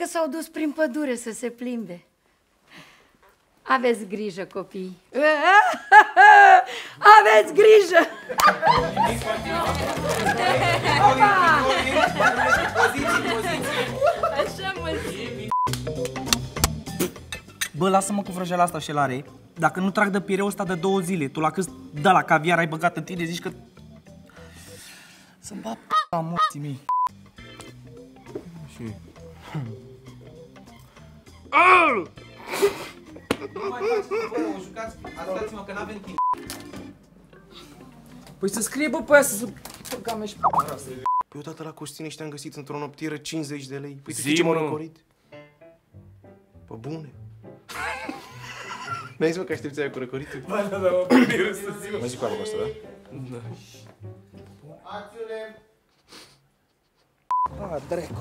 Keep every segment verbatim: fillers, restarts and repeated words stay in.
s-au dus prin pădure să se plimbe. Aveți grijă, copii. Aveți grijă! Așa mă zic. Bă, lasă-mă cu vrăjeala asta șelare. Dacă nu trag de pireu ăsta de două zile, tu la cât da la caviar ai băgat în tine, zici că... Să-mi bat p***a morții mei. Și... Nu mai faci, bă, o jucați, ajutați-mă că n-avem timp. Păi să scrie, bă, pe aia să... Băga-mea și p***a rasă. Păi odată la Costine te-am găsit într-o noptieră cincizeci de lei. Păi tu știi ce m-au răcorit? Pă bune. Mi-ai zis, mă, că aștepți aia cu răcoritul? Ba, da, da, mă, bine, să zi, mă. Mă zic cu apă asta, da? Da. Acțiune! A, drecu.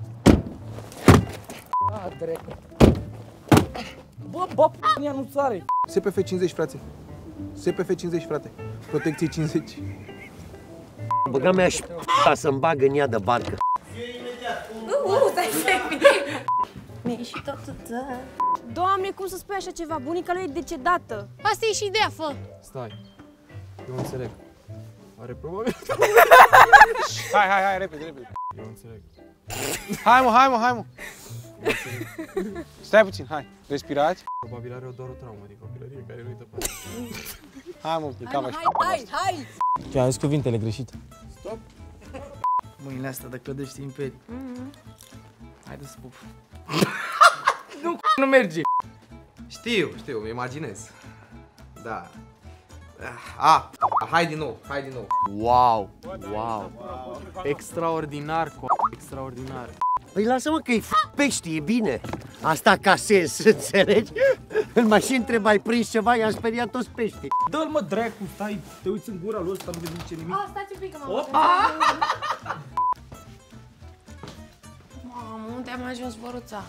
A, drecu. Bă, bă, p***a nu țare. S P F cincizeci, frate. S P F cincizeci, frate. Protecție cincizeci. Băga mea și p***a să-mi bagă în ea de barcă. Uh, stai, stai. Mi-e și tot, da. Doamne, cum să spui așa ceva? Bunica lui e decedată. Asta e și ideea, fă. Stai. Eu înțeleg. Are probabil... Hai, hai, hai, repede, repede. Eu înțeleg. Hai, mă, hai, mă, hai, mă. Stai puțin, hai. Respirați. Probabil are doar o traumă din copilărie care nu-i dă. Hai, mă, e cam așa. Hai, hai! Ce am zis cuvintele greșite. Stop. Mâinile astea de clădești imperii. Haide să pup. Nu, nu merge. Știu, știu, îmi imaginez. Da. A, hai din nou, hai din nou. Wow, wow. Extraordinar, co... extraordinar. Păi lasă-mă că e f*** pești, e bine. Asta ca sens, înțelegi? În mașini trebuie ai prins ceva, i-am speriat toți peștii. Dă-l, mă, dracu, stai, te uiți în gura lui ăsta, nu vezi nici nimic. Ah, stați un pic că m-am Mamă, unde am ajuns, Boruța?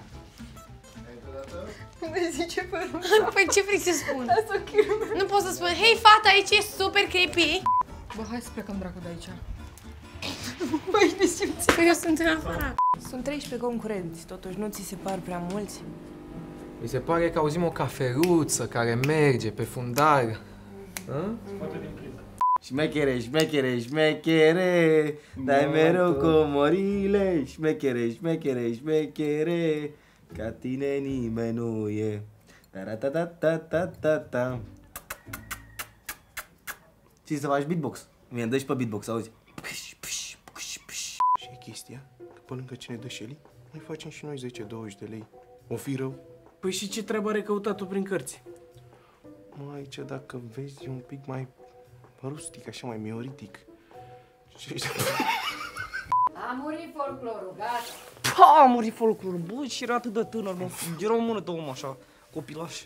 Unde zice părul? Păi ce vrei să spun? Nu pot să spun, hei fata, aici e super creepy. Bă, hai să plecăm dracu de aici. Băi, ne simți? Păi eu sunt în afară. Sunt treisprezece concurenți, totuși nu ți se par prea mulți? Mi se pare că auzim o cafeluță care merge pe fundal. Șmechere, șmechere, șmechere, dai mereu comorile, șmechere, șmechere, șmechere, ca tine nimeni nu e. Ta-ra-ta-ta-ta-ta-ta. Ce să faci beatbox? Mi-am dă și pe beatbox, auzi? Și e chestia că pe lângă cine dă Shelly, noi facem și noi zece douăzeci de lei. O fi rău? Păi și ce treabă are căutat tu prin cărți? Mă, aici dacă vezi e un pic mai rustic, așa mai mioritic. A murit folclorul, gata. Pa, a murit folclorul, bă, și era atât de tânăr, mă, era o mână de om așa, copilaș.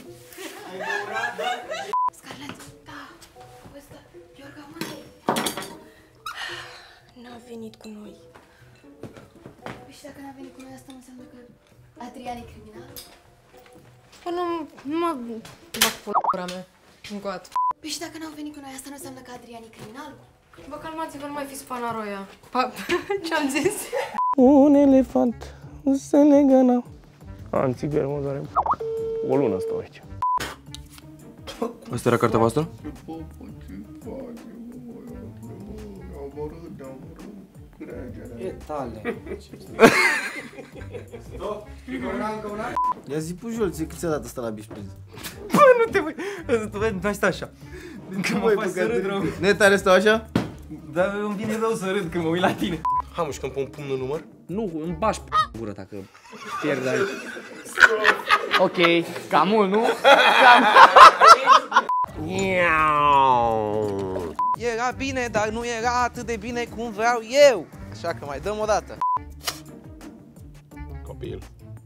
Scarlett, da, ăsta, Iorga, mă. N-a venit cu noi. Păi și dacă n-a venit cu noi, asta nu înseamnă că Adrian e criminal? Bă, nu, nu mă bag p***ura mea, încă o dată. Păi și dacă n-au venit cu noi, asta nu înseamnă că Adrian e criminal? Bă, calmați-vă, nu mai fiți panaroia. Pa, ce-am zis? Un elefant se legăna. Am țigări, mă doare. O lună stau aici. Asta era cartea voastră? E tale. Ia zi Pujol, ție cât ți-a dat ăsta la bișprez? Bă, nu te voi... Tu mai stai așa. Când mă faci să râd rău. Ne tare stau așa? Dar îmi vine rău să râd când mă uit la tine. Hai mă, și când pun pumnul în număr? Nu, îmi bași p*** gură dacă pierd aici. Ok, cam mult, nu? Cam... Era bine, dar nu era atât de bine cum vreau eu. Așa că mai dăm o dată. Copil.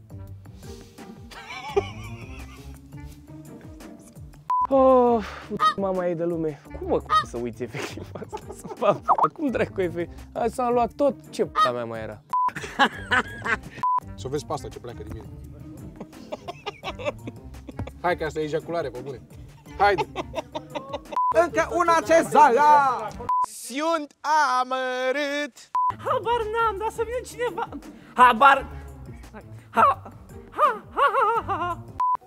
Oh, mama ei de lume. Cum mă cum să uiți efectiv asta? Cum dracu efectiv? Asta am luat tot ce p***a mea mai era. Să o vezi pe asta ce pleacă din mine. Hai că asta e ejaculare, pe bune. Haide! Încă una cezara! Sunt amărât! Habar n-am, dar să vină cineva. Habar... Ha! Ha! Ha! Ha! Ha!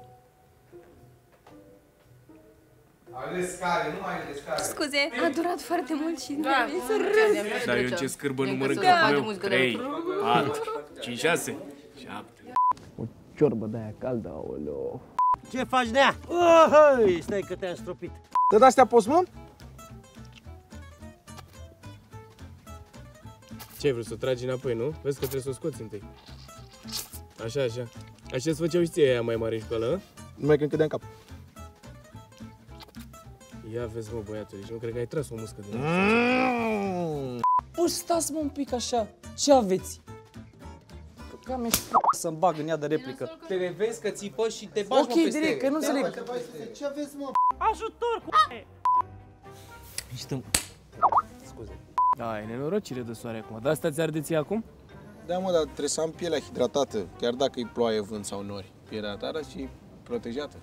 Ales care, nu mai ales care. Scuze. A durat foarte mult și Da, mi-a venit să râs. Dar eu ce scârbă număr în Da, capul de meu? muzică de trei, patru, cinci, șase, șapte. O ciorbă de aia caldă, aoleo. Ce faci, Nea? Oh, stai că te-am stropit. Dă de-astea poți, mă? Ce ai vrut să o tragi înapoi, nu? Vezi că trebuie să o scoți întâi. Așa, așa. Așa se făceau și ție aia mai mare în școală, hă? Numai când cădea în cap. Ia vezi, mă, băiatule, și nu cred că ai tras o muscă din ea. Mm. Bă, stați mă un pic așa, ce aveți? Că mi-e să-mi bag în ea de replică. Te revezi că țipă și te bagi, Ok, direct, că nu înțeleg. Ce aveți, mă? Ajutor, cu Ești Scuze. Da, e nenorocire de soare acum. Dar asta ți arde ție acum? Da, mă, dar trebuie să am pielea hidratată, chiar dacă e ploaie, vânt sau nori. Pielea ta și protejată.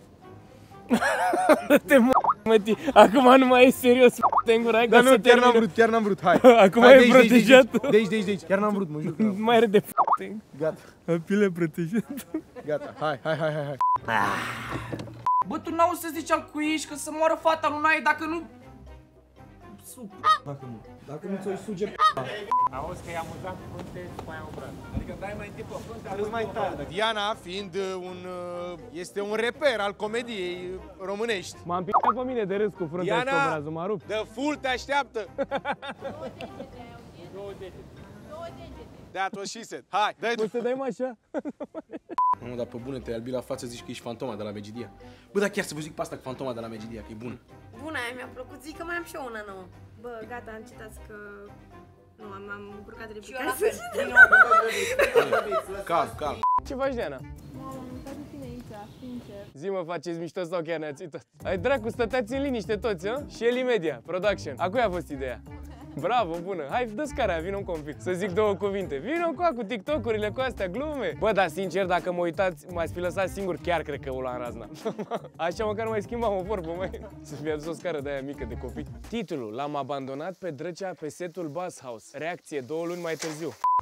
Te mă, mă, tii. Acum nu mai e serios, te îngurai ca Dar să nu, chiar n-am termină. vrut, chiar n-am vrut, hai. Acum Hai, e de aici, de aici, protejat. De aici, de aici, de aici, chiar n-am vrut, mă jur. că n-am. Mai are de f***. Gata, Piele protejată. gata, hai, hai, hai, hai. Bă, tu n-auzi să zici al cuiș că să moară fata lui Nae dacă nu... Dacă nu ți-o suge Auzi că e amuzant frunte, mai obrat. Adică dai mai întâi pe frunte, Râs mai tare. Diana, fiind un, este un reper al comediei românești. M-am picat pe mine de râs cu fruntea și Diana! obrazul, m-a rupt. The Full te așteaptă! That was she said. Hai, dai tu! Poți să dai mă așa? Nu, dar pe bune, te-ai albit la față, zici că ești fantoma de la Megidia. Bă, dar chiar să vă zic pe asta cu fantoma de la Megidia, că e bună. Bună, aia mi-a plăcut, zic că mai am și eu una nouă. Bă, gata, încetați că... Nu, am, am încurcat de replică. Calm, calm. Ce faci, Diana? Zi, mă, faceți mișto sau chiar ne-ați uitat? Ai dracu, stăteați în liniște toți, hă? Și Eli Media, production. A cui a fost ideea? Bravo, bună. Hai, dă-ți cara, vino-mi un pic. Să zic două cuvinte. Vino cu cu TikTok-urile, cu astea, glume. Bă, dar sincer, dacă mă uitați, m-ați fi lăsat singur, chiar cred că o la razna. Așa măcar mai schimbam o vorbă, măi. Să mi-a adus o scară de aia mică de copii. Titlul: L-am abandonat pe Drăcea pe setul Bass House. Reacție două luni mai târziu.